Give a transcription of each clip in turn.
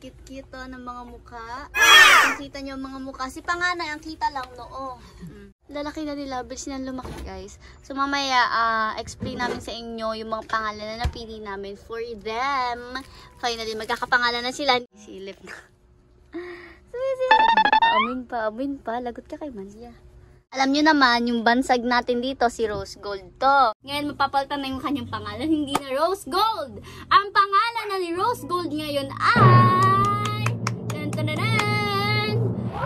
Cute-cute ng mga mukha. Ang kita nyo ang mga mukha. Si panganay, ang kita lang noo. Lalaki na nila, bilis na lumaki guys. So mamaya, explain namin sa inyo yung mga pangalan na napili namin for them. Finally, magkakapangalan na sila. Silip na. Amin pa. Lagot ka kay Malia. Alam nyo naman, yung bansag natin dito, si Rose Gold to. Ngayon, mapapalitan na yung kanyang pangalan. Hindi na Rose Gold. Ang pangalan na ni Rose Gold ngayon ay... Tan-tan-tan!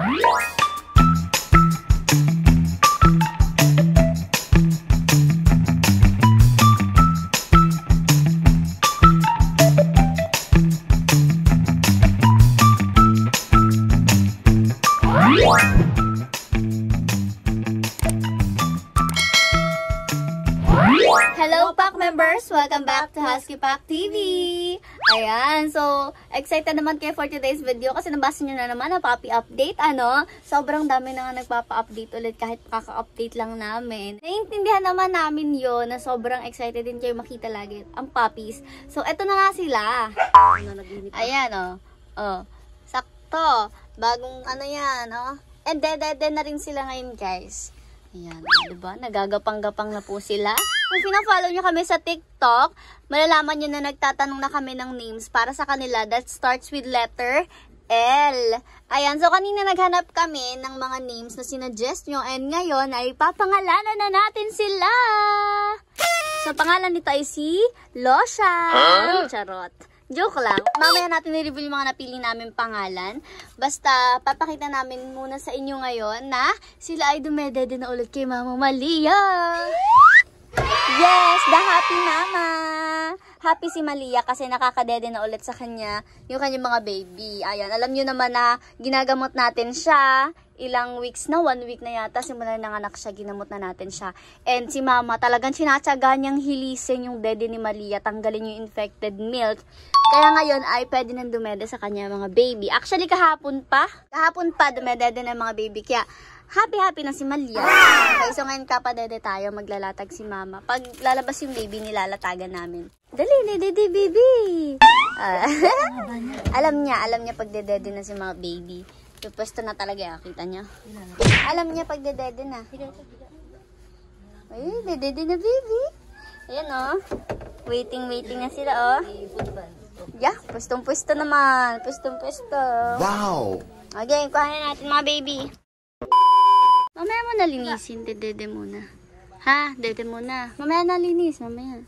Hello Pack members! Welcome back to Husky Pack TV! Ayan, so excited naman kayo for today's video kasi nabasa nyo na naman ang puppy update, ano? Sobrang dami na nga nagpapa-update ulit kahit kaka-update lang namin. Naiintindihan naman namin yon na sobrang excited din kayo makita lagi ang puppies. So eto na nga sila. Ayan, oh. Sakto. Bagong ano yan, oh. And dede na rin sila ngayon, guys. Ayan, diba? Nagagapang-gapang na po sila. Kung pina-follow nyo kami sa TikTok, malalaman nyo na nagtatanong na kami ng names para sa kanila that starts with letter L. Ayan, so kanina naghanap kami ng mga names na sinuggest nyo and ngayon ay papangalanan na natin sila. So, pangalan nito ay si Losha. Charot. Joke lang. Mamaya natin i-reveal yung mga napili namin pangalan. Basta, papakita namin muna sa inyo ngayon na sila ay dumedede na ulit kay Mama Malia. Yes, the happy mama. Happy si Malia kasi nakakadede na ulit sa kanya yung kanyang mga baby. Ayan, alam nyo naman na ginagamot natin siya. Ilang weeks na, 1 week na yata, simula nanganak siya, ginamot na natin siya. And si mama, talagang sinatsaga niyang hilisin yung dede ni Malia, tanggalin yung infected milk. Kaya ngayon ay pwede nang dumede sa kanya mga baby. Actually, kahapon pa dumedede na mga baby. Kaya, happy na si Malia. Okay, so ngayon kapadede tayo, maglalatag si mama. Pag lalabas yung baby, nilalatagan namin. Dali, dede baby! Alam niya pag dedede na si mga baby. Pwesto na talaga, kita niya. Alam niya pag dedede na. Ay, dedede na baby. Ayan oh. Waiting na sila oh. Yeah, pwestong-pwesto naman. Pwestong-pwesto. Wow! Okay, kuhanin natin mga baby. Mamaya mo nalinisin, dedede muna. Ha? Dede muna. Mamaya nalinis, mamaya.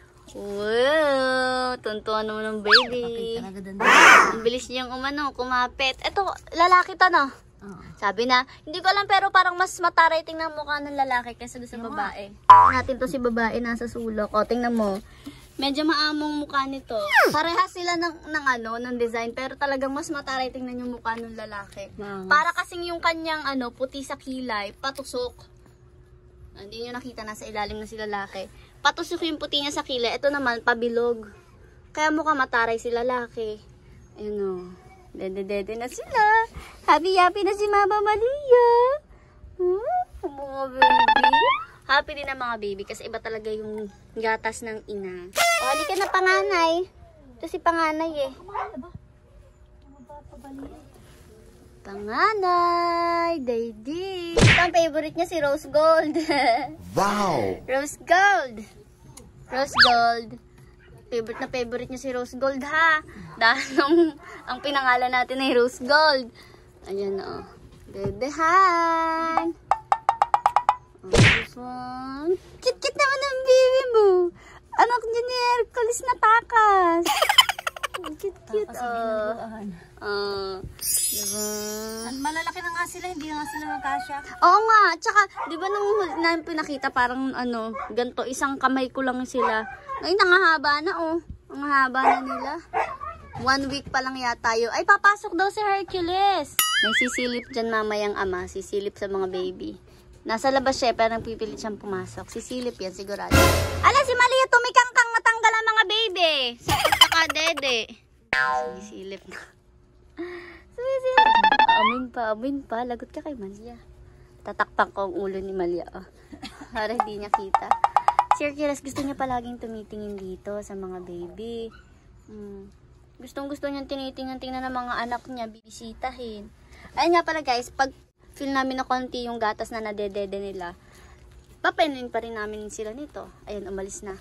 Wow! Tuntuan naman ng baby. Ang bilis niyang kumapit. Eto, lalaki to, no? Sabi na, hindi ko alam pero parang mas mataray tingnan mukha ng lalaki kaysa doon sa babae. Natin to si babae nasa sulok. O, tingnan mo. Medyo maamong mukha nito. Parehas sila ng design pero talagang mas mataray tingnan yung mukha ng lalaki. Para kasing yung kanyang puti sa kilay, patusok. Hindi nyo nakita, nasa ilalim na si lalaki. Patusok yung puti niya sa kilay. Ito naman, pabilog. Kaya mukha mataray si lalaki. Ayun o. Dede na sila. Happy na si Mama Malia. Mga baby. Happy din ang mga baby kasi iba talaga yung gatas ng ina. O, halika na panganay. Ito si panganay eh. Panganay, Daddy. Ito ang favorite niya si Rose Gold. Wow! Rose Gold. Favorite niya si Rose Gold ha. Dahil ang pinangalan natin ay Rose Gold. Ayan o. Dedehan. Kit-kit naman ang baby mo. Anak niya ni Hercules na takas. Cute. Diba? Malalaki na nga sila, hindi na nga sila magkasya. Oo nga, tsaka, di ba nung namin pinakita, parang ganito, isang kamay ko lang sila. Ngayon, nangahaba na ang haba na nila. 1 week pa lang yata yun. Ay, papasok daw si Hercules. May sisilip dyan mamayang ama, sisilip sa mga baby. Nasa labas siya, pero nagpipilit siyang pumasok. Sisilip yan, sigurado. Ala, si Malia, tumikangkang matanggal ang mga baby. Sa pagkakadede. Sisilip na. Amin pa. Lagot ka kay Malia. Tatakpan ko ang ulo ni Malia. Para hindi niya kita. Si Hercules gusto niya palaging tumitingin dito sa mga baby. Gustong-gusto niyang tinitingnan-tingnan ng mga anak niya, bibisitahin. Ayun nga pala guys, pag feel namin na konti yung gatas na nadedede nila, papainin pa rin namin sila nito. Ayun, umalis na.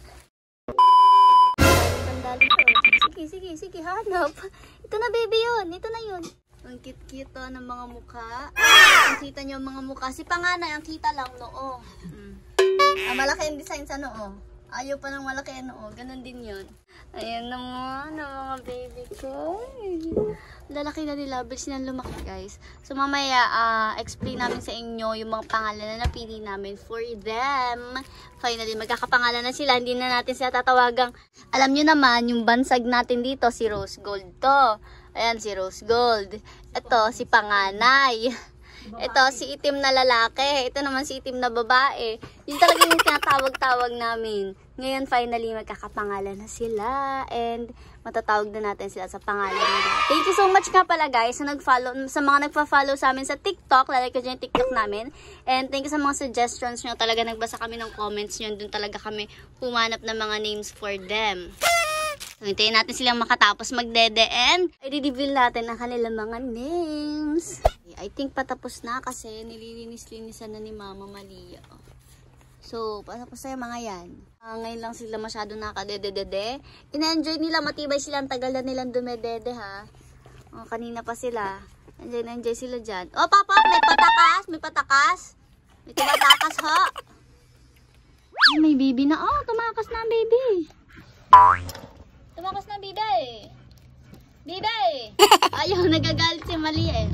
Sandali ko. Sige, hanap. Ito na baby yun, ito na yun. Ang cute-cute ng mga mukha. Ang kita niyo ang mga mukha. Si panganay, ang kita lang noo. Malaki yung design sa noo. Ayaw pa ng malaki ang noo. Ganon din yun. Ayan naman, ang mga baby ko. Lalaki na nila. Bilis na lumaki, guys. So, mamaya, explain namin sa inyo yung mga pangalan na napili namin for them. Finally, magkakapangalan na sila. Hindi na natin sila tatawagang. Alam nyo naman, yung bansag natin dito, si Rose Gold to. Ayan, si Rose Gold. Ito, si Panganay. Ito, si itim na lalaki. Ito naman si itim na babae. Yun talaga yung tinatawag-tawag namin. Ngayon, finally, magkakapangalan na sila. And, matatawag na natin sila sa pangalan nila. Thank you so much nga pala, guys, sa mga nagpa-follow sa amin sa TikTok. Lalagay ko dyan yung TikTok namin. And, thank you sa mga suggestions nyo. Talaga, nagbasa kami ng comments nyo. Doon talaga kami humanap ng mga names for them. So, hintayin natin silang makatapos magdede and i-reveal natin ang kanilang mga names. I think patapos na kasi nililinis-linisan na ni Mama Malia. So, patapos na yung mga yan. Ngayon lang sila masyado nakadede-dede. Ina-enjoy nila, matibay sila, ang tagal na nilang dumedede ha. Kanina pa sila. Enjoy sila dyan. Oh, Papa, may patakas! May patakas! May tumatakas ho! May baby na. Oh, tumakas na ang baby. Tumakas na, Bibe! Bibe! Ayaw, nagagalit si Mali eh.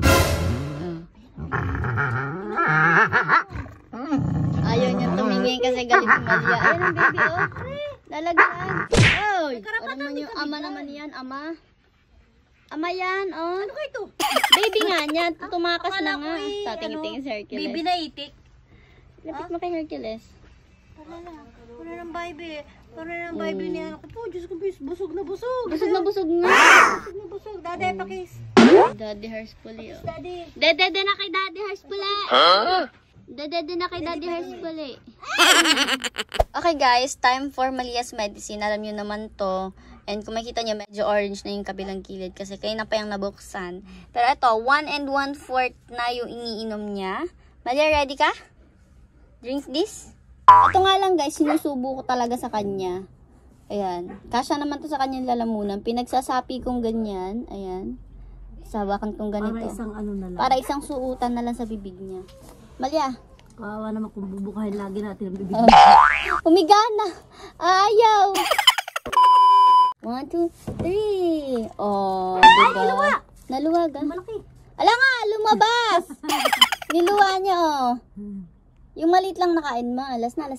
Ayaw niya tumingin kasi galit si Mali. Ayan ang baby, oh. Lalagaan. Oy! Ano naman yung ama naman yan, ama? Ama yan, oh. Ano ko ito? Baby nga niya, tumakas na nga. Tatingin-tingin si Hercules. Baby na itik. Lapit mo kay Hercules. Wala ng baby. Wala ng baby niya. Ako po, Diyos ko, busog na busog. Busog na busog nga. Busog na busog. Daddy, pakis. Daddy Herspuli, oh. Daddy. Dede na kay Daddy Herspuli. Dede na kay Daddy Herspuli. Okay guys, time for Malia's medicine. Alam nyo naman to. And kung makita nyo, medyo orange na yung kabilang kilid kasi kayo na pa yung nabuksan. Pero ito, 1 1/4 na yung iniinom niya. Malia, ready ka? Drink this? Ito nga lang guys, sinusubo ko talaga sa kanya. Ayan. Kasya naman to sa kanyang lalamunan. Pinagsasapi kong ganyan. Ayan. Sawakan kong ganito. Para isang ano na lang. Para isang suutan na lang sa bibig niya. Malia. Kawawa naman kung bubukahin lagi natin ang bibig. Humiga na. Ayaw. 1, 2, 3. Oh, diba? Ay, naluwa. Naluwag ah. Malaki. Ala nga, lumabas. Niluwa niya oh. Yung maliit lang nakain mo. Alas na.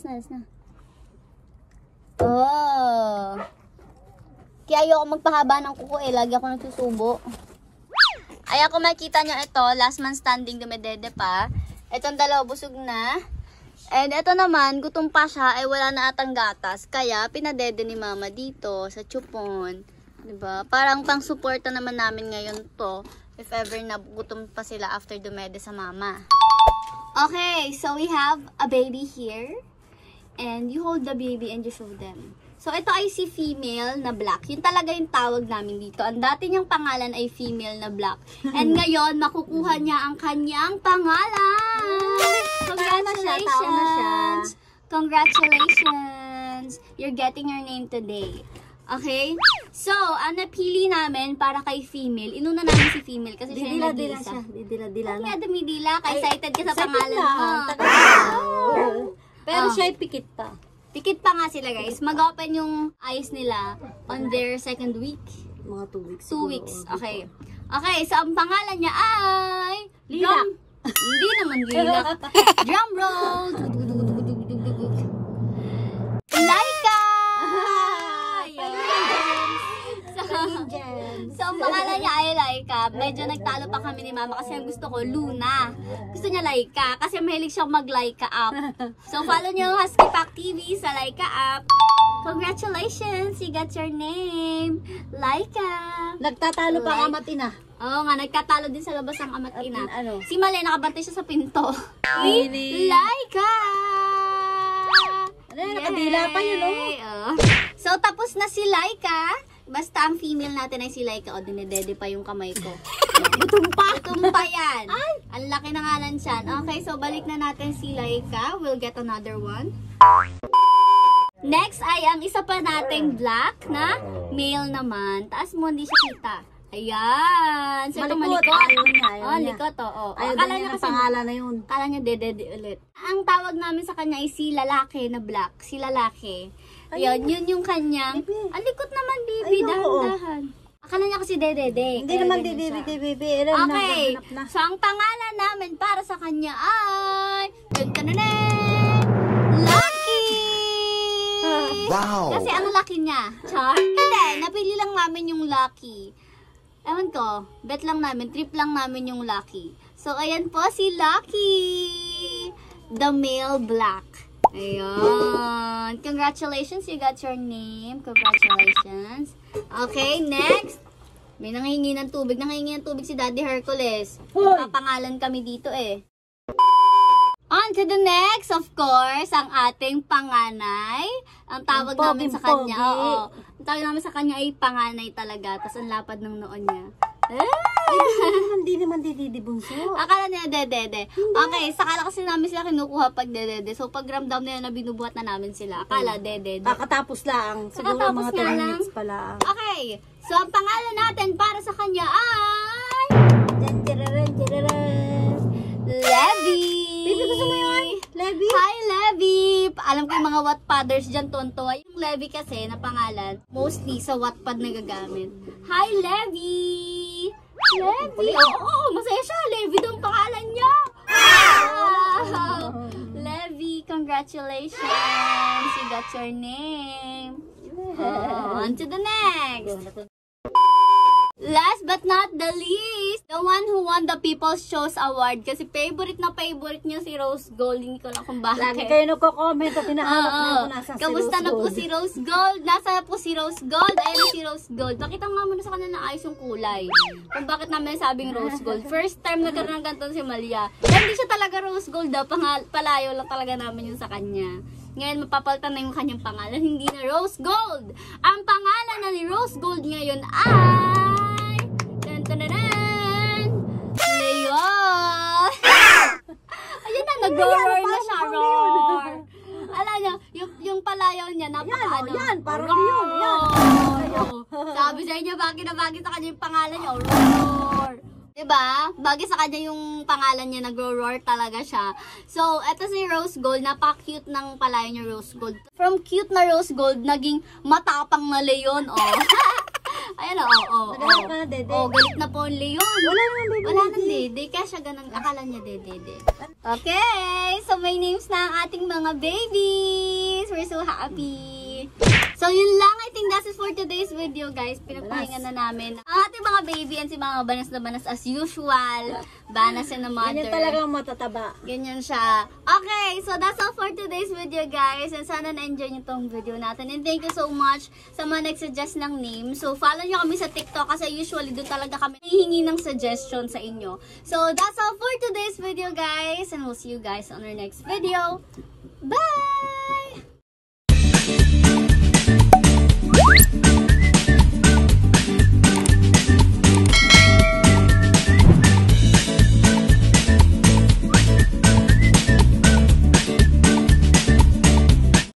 Oh. Kaya ayoko magpahaba ng kuko eh. Lagi ako nagsusubo. Ay ako makita nyo ito. Last man standing dumedede pa. Itong dalawa busog na. And ito naman, gutom pa siya. Ay wala na atang gatas. Kaya pinadede ni Mama dito sa chupon. Diba? Parang pang suporta naman namin ngayon to. If ever nagutom pa sila after dumede sa Mama. Okay, so we have a baby here. And you hold the baby and you show them. So, ito ay si female na black. Yun talaga yung tawag namin dito. Ang dati niyang pangalan ay female na black. And ngayon, makukuha niya ang kanyang pangalan! Congratulations! Congratulations! You're getting your name today. Okay? So, ang napili namin para kay female, inuna namin si female kasi siya yung Didila nag-iisa. siya. Didila Kaya na. dumidila, excited ka sa pangalan na. mo. Pero siya ay pikit pa. Pikit pa nga sila guys. Mag-open yung eyes nila on their second week. Mga 2 weeks. 2 weeks. Okay. Okay, so ang pangalan niya ay... Lilac. Hindi naman lilac. Drum roll! Laika! So, ang pangalan niya ay Laika. Medyo nagtalo pa kami ni Mama kasi ang gusto ko, Luna. Gusto niya Laika kasi mahilig siyang mag-Laika up. So, follow niyo Husky Pack TV sa Laika app. Congratulations! You got your name. Laika. Nagtatalo pa ang ama't ina. Oo nga, nagtatalo din sa labas ang ama't ina. Ano? Si Mali, nakabantay siya sa pinto. Really? Laika! Ano, nakadila pa yun, oh. So, tapos na si Laika. Basta ang female natin ay si Laika. O, dinedede pa yung kamay ko. Gutom pa yan. Ang laki ng ngalan siyan. Okay, so balik na natin si Laika. We'll get another one. Next ay ang isa pa nating black na male naman. Taas mo, hindi siya kita. Ayan. So, ito malikot. Ayaw niya. Likot, oo. Ayaw Akala niya niya ng pangalan na yun. Akala niya dedede ulit. Ang tawag namin sa kanya ay si lalaki na black. Si lalaki. Ayun, yun yung kanyang. Ang likot naman, baby. Dahan-dahan. Akala niya kasi dedede. Hindi naman baby. Okay. So, ang pangalan namin para sa kanya ay... Lucky! Wow! Kasi ang laki niya. Char? Hindi, napili lang namin yung Lucky. Ewan ko, bet lang namin, trip lang namin yung Lucky. So, ayan po si Lucky! The male black. Ayan. Congratulations, you got your name. Congratulations. Okay, next. May nangihingi ng tubig. Nangihingi ng tubig si Daddy Hercules. Papangalan kami dito eh. On to the next, of course, ang ating panganay. Ang tawag namin sa kanya, oo. Ang tawag namin sa kanya ay panganay talaga. Tapos ang lapad ng noon niya. Hindi naman dididi bunso. Akala niya dedede. Okay, sakala kasi namin sila kinukuha pag dedede. So pag ramdam na yun na binubuhat na namin sila. Akala dedede. Kakatapos lang. Siguro Kakatapos mga nga 10 lang. minutes pala. Okay, so ang pangalan natin para sa kanya ay... Levi! Baby, gusto mo yun? Levi? Hi, Levi! Alam ko yung mga Wattpadders dyan, tonto. Yung Levi kasi, na pangalan, mostly sa Wattpad nagagamit. Hi, Levi! Levi! Oo, masaya siya. Levi daw ang pangalan niya. Wow! Levi, congratulations! You got your name. On to the next. Last but not the least, the one who won the People's Choice Award. Kasi favorite niya si Rose Gold. Hindi ko lang kung bakit. Lagi kayo nagko-comment at hinahanap na kung nasa si Kamusta Rose na po Gold. si Rose Gold? Nasa na po si Rose Gold? Ayan na si Rose Gold. Pakita nga muna sa kanila na ayos yung kulay. Kung bakit namin sabing Rose Gold. First time nagkaroon ng ganito si Malia. Pero hindi siya talaga Rose Gold daw. Palayo lang talaga namin yun sa kanya. Ngayon, mapapalitan na yung kanyang pangalan. Hindi na Rose Gold. Ang pangalan na ni Rose Gold ngayon ay... Leon! Ayun na, nag-roar na siya. Roar! Alam niyo, yung palayaw niya, napaka-ano. Yan, parang Leon. Yan. Sabi sa inyo, bagay na bagay sa kanya yung pangalan niya. Roar! Diba? Bagay sa kanya yung pangalan niya, nag-roar talaga siya. So, eto si Rose Gold, napaka-cute ng palayaw niya, Rose Gold. From cute na Rose Gold, naging matapang na Leon, oh. Ayan o, Nagalit ka na, Dede. Oh, galit na po ang Leon. Wala naman, baby. Wala nang dede. Kaya siya ganun. Akala niya dede. Okay. So, may names na ang ating mga babies. We're so happy. So, yun lang. I think that's it for today's video, guys. Pinagpahinga na namin ang ating mga baby and si mga banas na banas as usual. Banas and the mother. Ganyan talagang matataba. Ganyan siya. Okay, so that's all for today's video, guys. And sana na-enjoy nyo tong video natin. And thank you so much sa mga nag-suggest ng name. So, follow nyo kami sa TikTok kasi usually doon talaga kami hihingi ng suggestion sa inyo. So, that's all for today's video, guys. And we'll see you guys on our next video. Bye!